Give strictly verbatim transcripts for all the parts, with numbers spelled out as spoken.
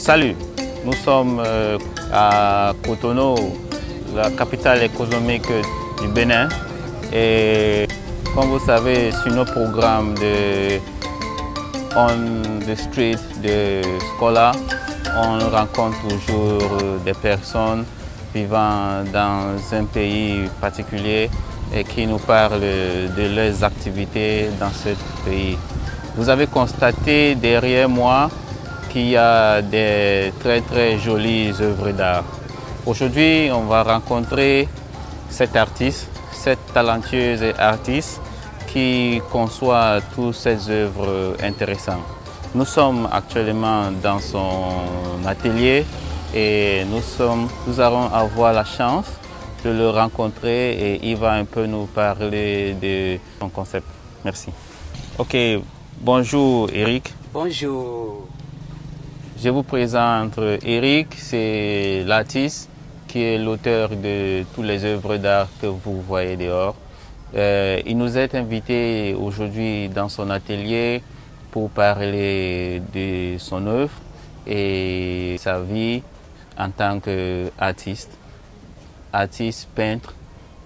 Salut, nous sommes euh, à Cotonou, la capitale économique du Bénin. Et comme vous savez, sur nos programmes de On the Street de Scola, on rencontre toujours des personnes vivant dans un pays particulier et qui nous parlent de leurs activités dans ce pays. Vous avez constaté derrière moi qu'il y a des très très jolies œuvres d'art. Aujourd'hui, on va rencontrer cet artiste, cette talentueuse artiste qui conçoit toutes ces œuvres intéressantes. Nous sommes actuellement dans son atelier et nous, sommes, nous allons avoir la chance de le rencontrer et il va un peu nous parler de son concept. Merci. Ok, bonjour Eric. Bonjour. Je vous présente Eric, c'est l'artiste qui est l'auteur de toutes les œuvres d'art que vous voyez dehors. Euh, il nous est invité aujourd'hui dans son atelier pour parler de son œuvre et sa vie en tant qu'artiste, artiste, peintre,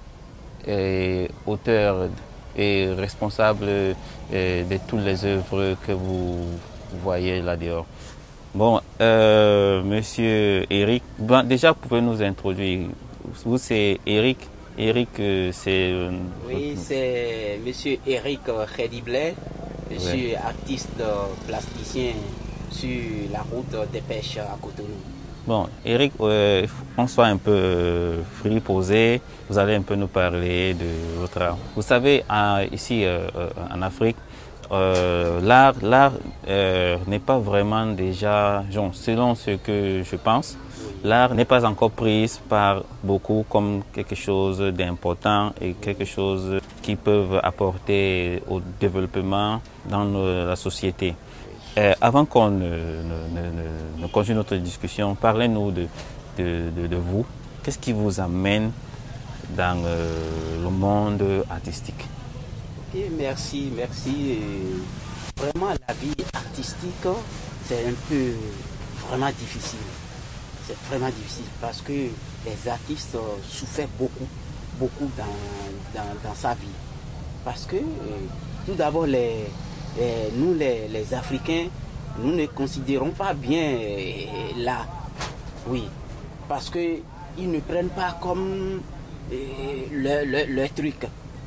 et auteur et responsable de toutes les œuvres que vous voyez là dehors. Bon, euh, monsieur Eric, bon, déjà vous pouvez nous introduire. Vous c'est Eric. Eric, c'est... Oui, c'est monsieur Eric Khedibleh. Je ouais. suis artiste plasticien sur la route des pêches à Cotonou. Bon, Eric, euh, on soit un peu euh, free, posé. Vous allez un peu nous parler de votre art. Vous savez, en, ici euh, en Afrique, Euh, l'art l'art euh, n'est pas vraiment déjà, genre, selon ce que je pense, l'art n'est pas encore prise par beaucoup comme quelque chose d'important et quelque chose qui peut apporter au développement dans nos, la société. Euh, avant qu'on ne, ne, ne, ne continue notre discussion, parlez-nous de, de, de, de vous. Qu'est-ce qui vous amène dans euh, le monde artistique? Et merci, merci. Vraiment, la vie artistique, c'est un peu vraiment difficile. C'est vraiment difficile parce que les artistes souffrent beaucoup, beaucoup dans, dans, dans sa vie. Parce que, tout d'abord, les, les, nous, les, les Africains, nous ne considérons pas bien l'art. Oui, parce qu'ils ne prennent pas comme le, le, le truc.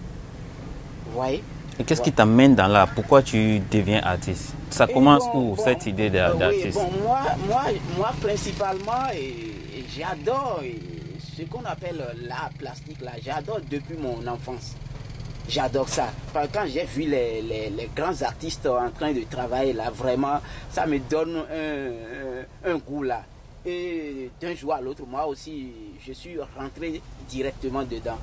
Ouais. Et qu'est-ce ouais. qui t'amène dans l'art? Pourquoi tu deviens artiste? Ça et commence bon, où, bon, cette idée d'artiste? Oui, bon, moi, moi, moi, principalement, j'adore ce qu'on appelle l'art plastique. J'adore depuis mon enfance. J'adore ça. Quand j'ai vu les, les, les grands artistes en train de travailler là, vraiment, ça me donne un, un, un goût là. Et d'un jour à l'autre, moi aussi, je suis rentré directement dedans.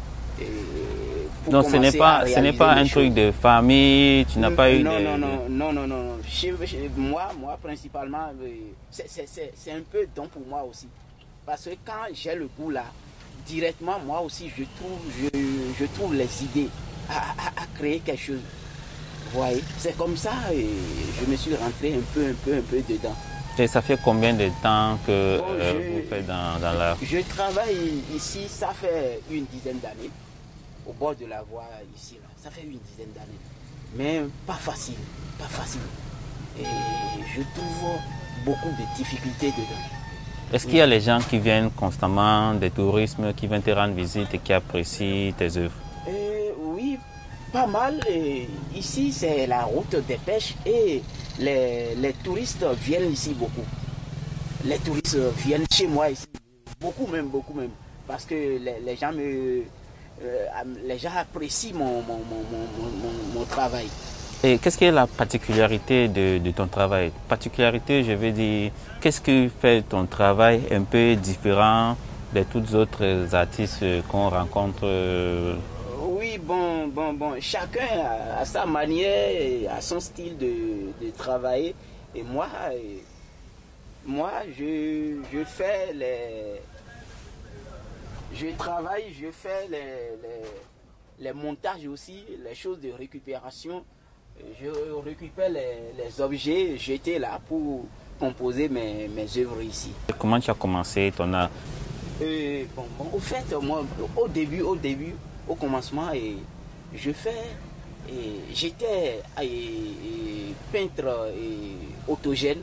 Donc ce n'est pas, ce n'est pas un choses. truc de famille, tu n'as pas eu non, de... Non, non, non, non, non, non. Chez, chez moi, moi principalement, c'est un peu don pour moi aussi. Parce que quand j'ai le goût là, directement, moi aussi, je trouve, je, je trouve les idées à, à, à créer quelque chose. Vous voyez, c'est comme ça et je me suis rentré un peu, un peu, un peu dedans. Et ça fait combien de temps que bon, euh, je, vous faites dans, dans l'art? Je travaille ici, ça fait une dizaine d'années. Au bord de la voie ici, là. Ça fait une dizaine d'années. Mais pas facile, pas facile. Et je trouve beaucoup de difficultés dedans. Est-ce qu'il y a les gens qui viennent constamment, des touristes qui viennent te rendre visite et qui apprécient tes œuvres? Et oui, pas mal. Et ici, c'est la route des pêches et les, les touristes viennent ici beaucoup. Les touristes viennent chez moi ici, beaucoup même, beaucoup même. Parce que les, les gens me... Euh, les gens apprécient mon, mon, mon, mon, mon travail. Et qu'est-ce qui est la particularité de, de ton travail? Particularité, je veux dire, qu'est-ce qui fait ton travail un peu différent de tous les autres artistes qu'on rencontre? Oui, bon, bon, bon, chacun a, a sa manière, a son style de, de travailler. Et moi, moi je, je fais les... Je travaille, je fais les, les, les montages aussi, les choses de récupération. Je récupère les, les objets jetés là pour, composer mes, mes œuvres ici. Comment tu as commencé ton art? euh, bon, bon, Au fait, moi, au début, au début, au commencement, et, je fais, j'étais peintre et, autogène.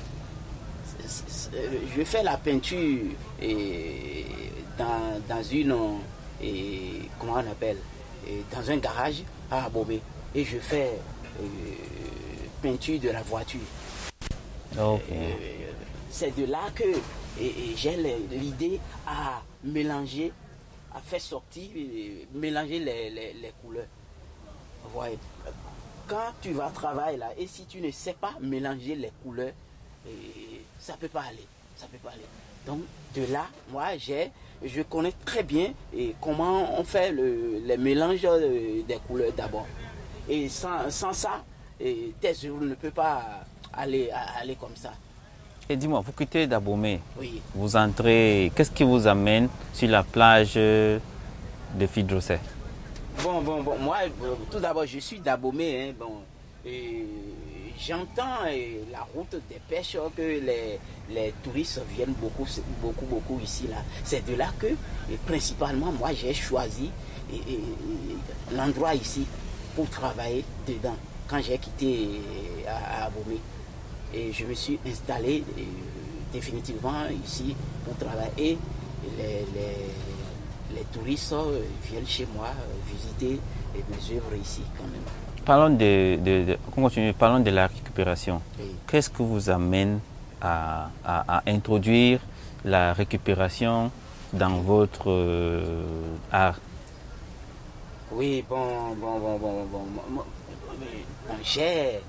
Je fais la peinture et, dans, dans une, et, comment on appelle, et, dans un garage à Abomey. Et je fais euh, peinture de la voiture. Okay. Euh, c'est de là que j'ai l'idée à mélanger, à faire sortir, mélanger les, les, les couleurs. Ouais. Quand tu vas travailler là, et si tu ne sais pas mélanger les couleurs, et ça peut pas aller, ça peut pas aller. Donc de là, moi j'ai, je connais très bien et comment on fait le, les mélanges des couleurs d'abord. Et sans, sans ça, et tes œuvres ne peuvent pas aller, aller comme ça. Et dis-moi, vous quittez d'Abomey, oui. Vous entrez, qu'est-ce qui vous amène sur la plage de Fidrosset? Bon, bon, bon, moi, tout d'abord, je suis d'Abomey, hein, bon, et j'entends la route des pêches que les, les touristes viennent beaucoup, beaucoup, beaucoup ici, là. C'est de là que, et principalement, moi, j'ai choisi l'endroit ici pour travailler dedans, quand j'ai quitté à, à Abomey. Et je me suis installé euh, définitivement ici pour travailler. Et les, les, les touristes euh, viennent chez moi euh, visiter mes œuvres ici quand même. Parlons de, de, de, on continue, parlons de la récupération. Oui. Qu'est-ce qui vous amène à, à, à introduire la récupération dans votre euh, art? Oui, bon, bon, bon, bon, bon, bon, bon j'ai...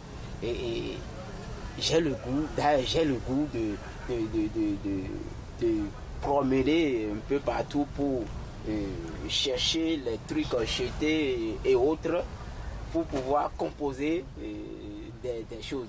J'ai le goût, j'ai le goût de, de, de, de, de promener un peu partout pour euh, chercher les trucs achetés et, et autres pour pouvoir composer euh, des, des choses.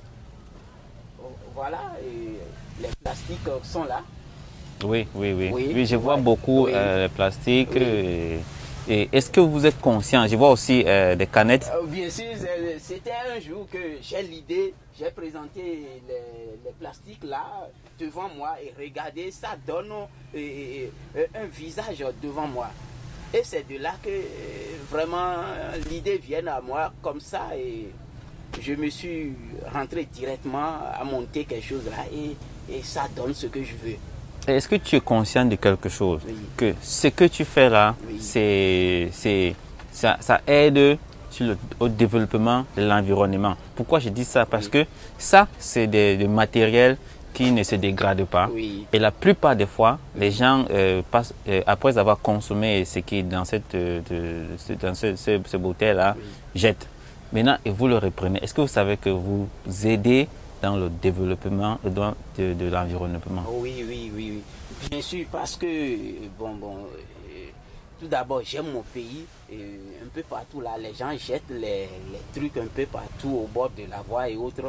Voilà, et les plastiques sont là. Oui, oui, oui. Oui, oui je vois ouais, beaucoup oui. euh, les plastiques. Oui. Et... Et est-ce que vous êtes conscient? Je vois aussi euh, des canettes. Euh, bien sûr, c'était un jour que j'ai l'idée, j'ai présenté les, les plastiques là devant moi et regardez, ça donne euh, euh, un visage devant moi. Et c'est de là que euh, vraiment l'idée vient à moi comme ça et je me suis rentré directement à monter quelque chose là et, et ça donne ce que je veux. Est-ce que tu es conscient de quelque chose? Oui. Que ce que tu fais là, oui. c'est, c'est, ça, ça aide sur le, au développement de l'environnement. Pourquoi je dis ça? Parce oui. que ça, c'est des, des matériels qui ne se dégradent pas. Oui. Et la plupart des fois, les gens, euh, passent, euh, après avoir consommé ce qui est dans cette, euh, de, dans ce, ce, ce bouteille-là, oui. jettent. Maintenant, et vous le reprenez. Est-ce que vous savez que vous aidez dans le développement de, de, de l'environnement? Oui, oui, oui, oui. Bien sûr, parce que, bon, bon, euh, tout d'abord, j'aime mon pays. Euh, un peu partout, là, les gens jettent les, les trucs un peu partout au bord de la voie et autres.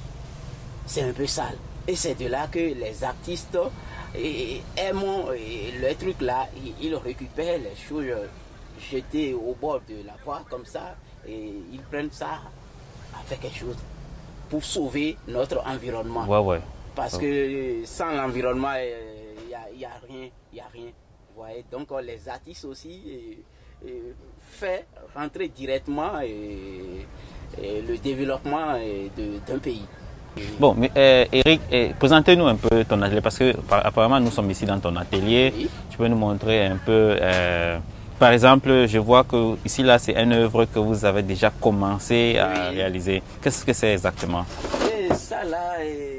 C'est un peu sale. Et c'est de là que les artistes et, aiment et, le truc là, ils, ils récupèrent les choses jetées au bord de la voie comme ça et ils prennent ça à faire quelque chose pour sauver notre environnement. Ouais, ouais. Parce ouais. que sans l'environnement, il n'y a, y a rien, il n'y a rien. Vous voyez? Donc les artistes aussi et, et fait rentrer directement et, et le développement d'un pays. Bon, mais euh, Eric, eh, présentez-nous un peu ton atelier parce que apparemment nous sommes ici dans ton atelier. Oui. Tu peux nous montrer un peu, euh, par exemple, je vois que ici là c'est une œuvre que vous avez déjà commencé à oui. réaliser. Qu'est-ce que c'est exactement? Et ça là,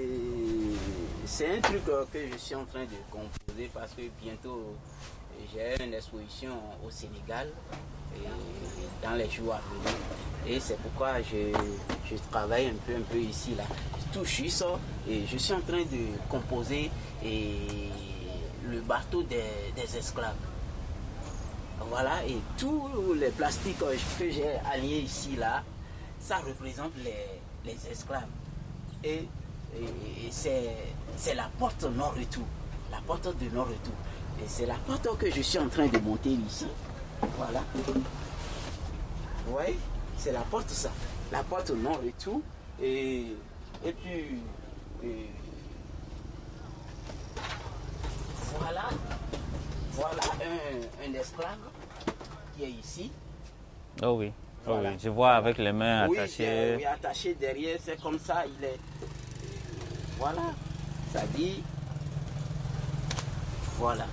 c'est un truc que je suis en train de composer parce que bientôt j'ai une exposition au Sénégal et dans les jours à venir. Et c'est pourquoi je, je travaille un peu, un peu ici, là. Je touche ça et je suis en train de composer et le bateau des, des esclaves. Voilà, et tous les plastiques que j'ai alliés ici, là, ça représente les, les esclaves. Et, et, et c'est la porte nord-retour, la porte de nord-retour. Et c'est la porte que je suis en train de monter ici. Voilà. Vous voyez? C'est la porte ça, la porte nord et tout. Et, et puis, et voilà, voilà un, un esclave qui est ici. Oh oui, oh Voilà. oui. Je vois avec les mains Oui, attachées. oui, attaché derrière, c'est comme ça, il est... Voilà, ça dit... Voilà.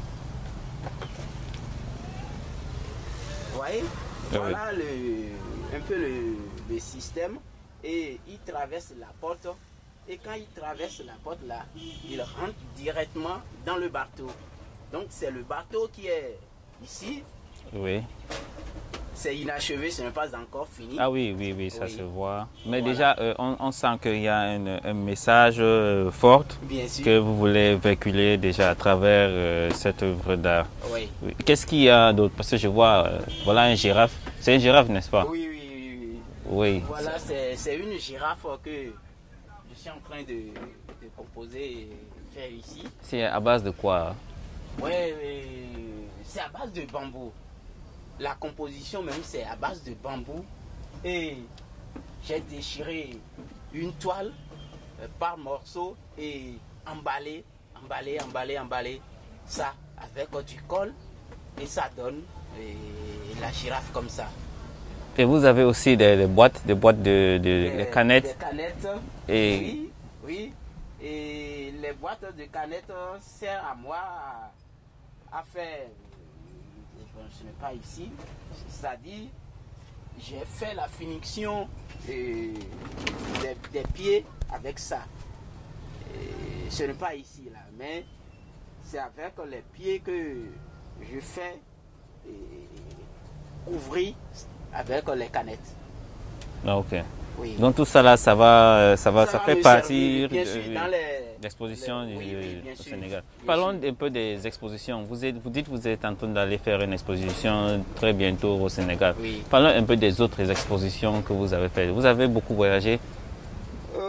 Vous voyez, Oui. voilà le, un peu le, le système. Et il traverse la porte. Et quand il traverse la porte là, il rentre directement dans le bateau. Donc c'est le bateau qui est ici. Oui. C'est inachevé, ce n'est pas encore fini. Ah oui, oui, oui, ça Oui. se voit. Mais Voilà. déjà, euh, on, on sent qu'il y a un, un message euh, fort Bien sûr. que vous voulez véhiculer déjà à travers euh, cette œuvre d'art. Oui. Oui. Qu'est-ce qu'il y a d'autre? Parce que je vois, euh, voilà un girafe. C'est une girafe, n'est-ce pas? Oui, oui, oui, oui. Oui. Voilà, c'est c'est une girafe que je suis en train de, de composer et faire ici. C'est à base de quoi? Oui, c'est à base de bambou. La composition même, c'est à base de bambou. Et j'ai déchiré une toile euh, par morceau et emballé, emballé, emballé, emballé ça avec euh, du colle. Et ça donne euh, la girafe comme ça. Et vous avez aussi des, des boîtes, des boîtes de, de, Des, de canettes. des canettes. Et Oui, oui. Et les boîtes de canettes servent à moi à, à faire. Bon, ce n'est pas ici. C'est-à-dire, j'ai fait la finition euh, des, des pieds avec ça. Et ce n'est pas ici là, mais c'est avec les pieds que je fais euh, couvrir avec les canettes. Ah, ok. Oui. Donc tout ça là, ça va, ça va, ça, va fait me partie servir, bien de sûr, dans les- l'exposition les- du- oui, oui, bien au sûr, Sénégal. bien Parlons sûr. un peu des expositions. Vous, êtes, vous dites que vous êtes en train d'aller faire une exposition très bientôt au Sénégal. Oui. Parlons un peu des autres expositions que vous avez faites. Vous avez beaucoup voyagé. Euh,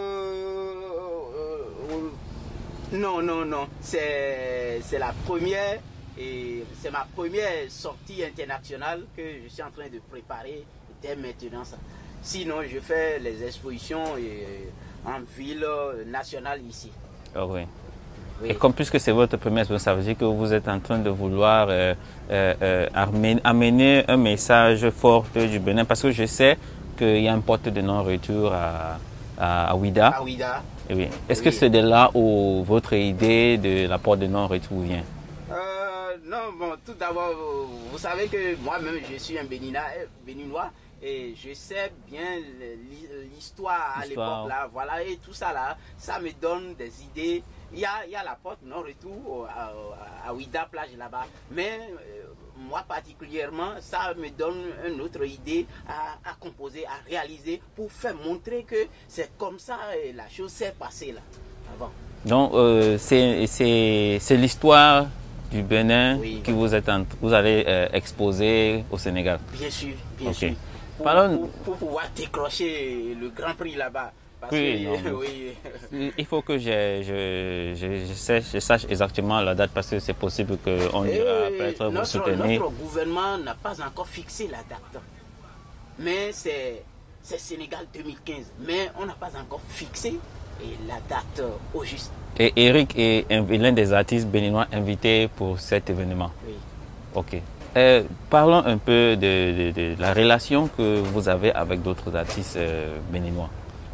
euh, non, non, non. C'est c'est la première et c'est ma première sortie internationale que je suis en train de préparer dès maintenant. Ça. Sinon, je fais les expositions euh, en ville nationale ici. Ah oui. Oui. Et comme puisque c'est votre première exposition, ça veut dire que vous êtes en train de vouloir euh, euh, euh, amener, amener un message fort du Bénin, parce que je sais qu'il y a un porte de non-retour à, à, à Ouida. À Ouida. Eh oui. Est-ce Oui. que c'est de là où votre idée de la porte de non-retour vient? Euh, non, bon, tout d'abord, vous savez que moi-même, je suis un Béninois, Béninois et je sais bien l'histoire à L'histoire. l'époque là, voilà, et tout ça là, ça me donne des idées. Il y a, il y a la porte non-retour à, à Ouida, plage là-bas, mais euh, moi particulièrement, ça me donne une autre idée à, à composer, à réaliser, pour faire montrer que c'est comme ça et la chose s'est passée là, avant. Donc, euh, c'est c'est- c'est l'histoire du Bénin Oui. que vous, êtes en- vous allez euh, exposer au Sénégal. Bien sûr, bien Ok. sûr. Pour, Parlons- pour- pour pouvoir décrocher le Grand Prix là-bas. Parce Oui, que, non, mais- oui. Il faut que je, je, je, je sache, je sache exactement la date, parce que c'est possible qu'on Et ira peut-être vous notre, soutenir. notre gouvernement n'a pas encore fixé la date. Mais c'est c'est Sénégal deux mille quinze. Mais on n'a pas encore fixé et la date euh, au juste. Et Eric est inv- l'un des artistes béninois invités pour cet événement. Oui. Ok. Euh, parlons un peu de, de- de la relation que vous avez avec d'autres artistes euh, béninois.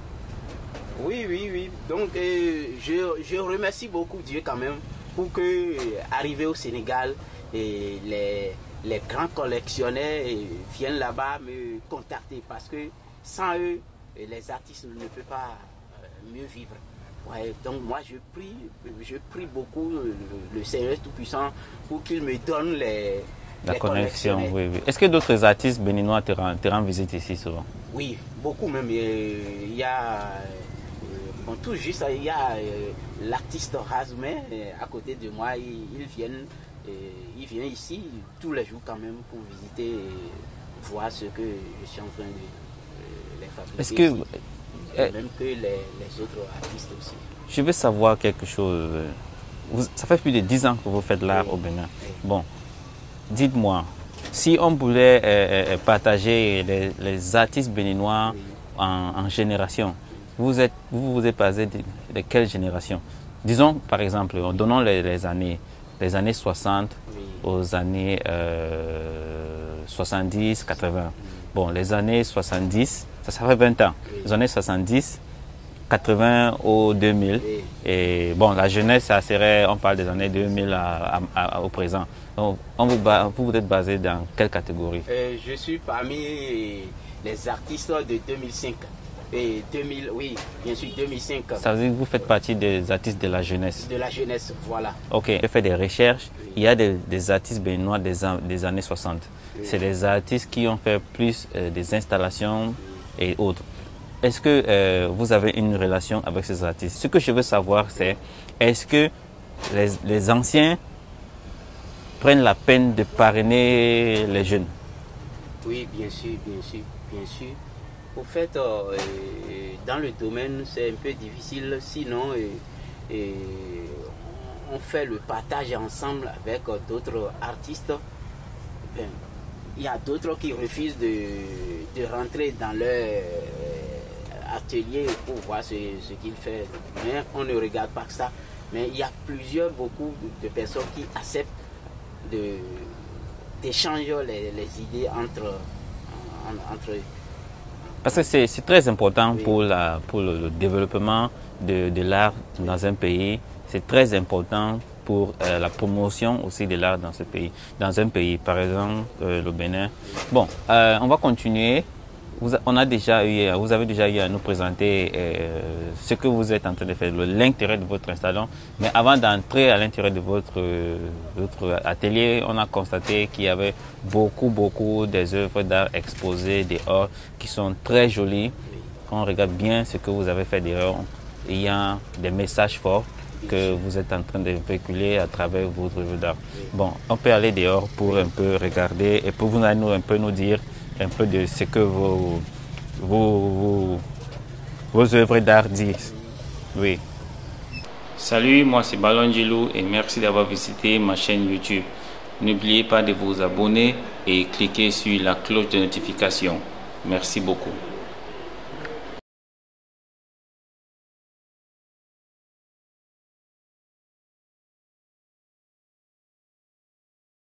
Oui, oui, oui. Donc, euh, je, je remercie beaucoup Dieu quand même pour que, euh, arrivé au Sénégal, et les, les grands collectionneurs euh, viennent là-bas me contacter parce que sans eux, euh, les artistes ne peuvent pas euh, mieux vivre. Ouais, donc moi, je prie, je prie beaucoup le, le Seigneur Tout-Puissant pour qu'il me donne les, La les connexion, collectionneurs. oui, oui. Est-ce que d'autres artistes béninois te rendent, te rendent visite ici souvent? Oui, beaucoup même. Euh, Il y a, euh, bon, tout juste, il y a euh, l'artiste Razmé euh, à côté de moi. Ils, ils viennent, euh, ils viennent ici tous les jours quand même pour visiter, et voir ce que je suis en train de euh, les fabriquer. Est-ce que, ici. Et euh, même que les, les autres artistes aussi. je veux savoir quelque chose. Vous- ça fait plus de dix ans que vous faites l'art Oui. au Bénin. Oui. Bon, dites-moi, si on voulait euh, euh, partager les, les artistes béninois Oui. en, en génération, vous êtes, vous vous êtes basé de, de quelle génération? Disons, par exemple, en donnant les, les années, des années soixante oui. aux années euh, soixante-dix, quatre-vingts. Oui. Bon, les années soixante-dix, ça, ça fait vingt ans. Oui. Les années soixante-dix, quatre-vingts au deux mille. Oui. Et bon, la jeunesse, ça serait, on parle des années deux mille à, à, à, au présent. Donc, on vous, vous, vous êtes basé dans quelle catégorie? euh, Je suis parmi les artistes de deux mille cinq. Et deux mille, oui, bien sûr, deux mille cinq. Ça veut dire que vous faites partie des artistes de la jeunesse? De la jeunesse, voilà. Ok, j'ai fait des recherches. Oui. Il y a des, des artistes béninois des, des années soixante. Oui. C'est des artistes qui ont fait plus euh, des installations, oui, et autres. Est-ce que euh, vous avez une relation avec ces artistes? Ce que je veux savoir, c'est est-ce que les, les anciens prennent la peine de parrainer les jeunes? Oui, bien sûr, bien sûr, bien sûr. Au fait, euh, dans le domaine, c'est un peu difficile, sinon euh, euh, on fait le partage ensemble avec euh, d'autres artistes. Ben, il y a d'autres qui refusent de, de rentrer dans leur euh, atelier pour voir ce, ce qu'ils font. Mais on ne regarde pas que ça. Mais il y a plusieurs, beaucoup de personnes qui acceptent d'échanger les, les idées entre, en, entre eux. Parce que c'est très important, oui, pour, la, pour le, le développement de, de l'art dans un pays. C'est très important pour euh, la promotion aussi de l'art dans ce pays. Dans un pays, par exemple, euh, le Bénin. Bon, euh, on va continuer. Vous, on a déjà eu, vous avez déjà eu à nous présenter euh, ce que vous êtes en train de faire, l'intérêt de votre installation. Mais avant d'entrer à l'intérieur de votre, euh, votre atelier, on a constaté qu'il y avait beaucoup, beaucoup des œuvres d'art exposées dehors qui sont très jolies. Quand on regarde bien ce que vous avez fait dehors, il y a des messages forts que vous êtes en train de véhiculer à travers votre œuvre d'art. Bon, on peut aller dehors pour un peu regarder et pour vous nous, un peu nous dire un peu de ce que vos, vos, vos, vos œuvres d'art disent. Oui. Salut, moi c'est Ballon Djilou et merci d'avoir visité ma chaîne YouTube. N'oubliez pas de vous abonner et cliquer sur la cloche de notification. Merci beaucoup.